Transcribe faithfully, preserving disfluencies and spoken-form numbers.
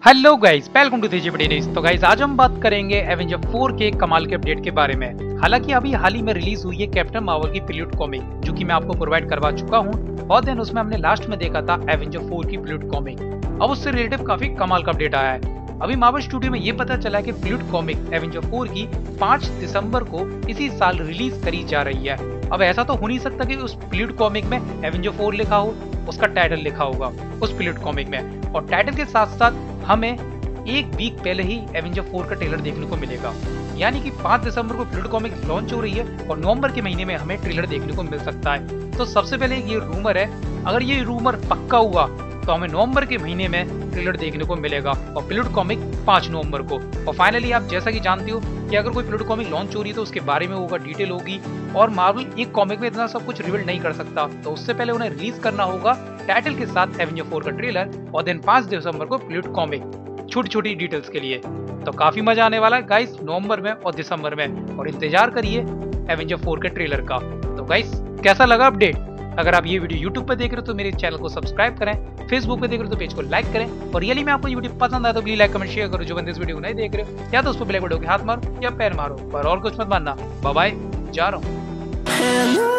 Hello guys, welcome to थीजी बड़ी news. तो गाइस आज हम बात करेंगे एवेंजर फोर के कमाल के अपडेट के बारे में। हालांकि अभी हाल ही में रिलीज हुई है कैप्टन मार्वल की प्रील्यूड कॉमिक, जो कि मैं आपको प्रोवाइड करवा चुका हूं, और देन उसमें हमने लास्ट में देखा था एवेंजर फोर की प्रील्यूड कॉमिक। अब उससे रिलेटेड काफी कमाल का अपडेट आया है। अभी मार्वल स्टूडियो में ये पता चला है कि प्रील्यूड कॉमिक एवेंजर फोर की पाँच दिसंबर को इसी साल रिलीज करी जा रही है। अब ऐसा तो हो नहीं सकता कि उस प्रील्यूड कॉमिक में एवेंजर फोर लिखा हो, उसका टाइटल लिखा होगा उस प्रील्यूड कॉमिक में, और टाइटल के साथ साथ हमें एक वीक पहले ही एवेंजर फोर का ट्रेलर देखने को मिलेगा। यानी कि पाँच दिसंबर को प्रील्यूड कॉमिक लॉन्च हो रही है और नवंबर के महीने में हमें ट्रेलर देखने को मिल सकता है। तो सबसे पहले ये रूमर है, अगर ये रूमर पक्का हुआ तो हमें नवंबर के महीने में ट्रेलर देखने को मिलेगा और प्रील्यूड कॉमिक पाँच नवंबर को। और फाइनली आप जैसा कि जानते हो कि अगर कोई प्रील्यूड कॉमिक लॉन्च हो रही है तो उसके बारे में होगा, डिटेल होगी, और मार्वल एक कॉमिक में इतना सब कुछ रिवील नहीं कर सकता, तो उससे पहले उन्हें रिलीज करना होगा टाइटल के साथ एवेंजर फोर का ट्रेलर, और देन पाँच दिसंबर को प्रील्यूड कॉमिक छोटी छोटी डिटेल्स के लिए। तो काफी मजा आने वाला है गाइस नवंबर में और दिसंबर में, और इंतजार करिए एवेंजर फोर के ट्रेलर का। तो गाइस कैसा लगा अपडेट? अगर आप ये वीडियो यूट्यूब पर देख रहे हो तो मेरे चैनल को सब्सक्राइब करें, फेसबुक पे देख रहे हो तो पेज को लाइक करें, और रियली में आपको ये वीडियो पसंद आया तो प्लीज लाइक कमेंट शेयर करो। जो बंदे इस वीडियो को नहीं देख रहे हो या तो उस पर ब्लैक बटन के हाथ मारो या पैर मारो, पर और कुछ मत मानना। बाय बाय, जा रहा हूँ।